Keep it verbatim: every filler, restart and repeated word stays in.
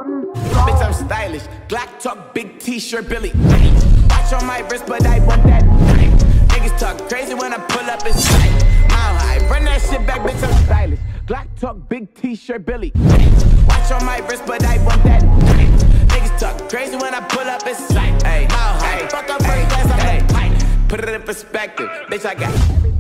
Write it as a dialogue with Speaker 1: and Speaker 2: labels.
Speaker 1: Bitch, I'm stylish. Glock talk, big t-shirt, Billy. Watch on my wrist, but I want that. Niggas talk crazy when I pull up in sight. Mile high, run that shit back, bitch, I'm stylish. Glock talk, big t-shirt, Billy. Watch on my wrist, but I want that. Niggas talk crazy when I pull up in sight. Mile high, fuck up first class, I'm like, put it in perspective. Bitch, I got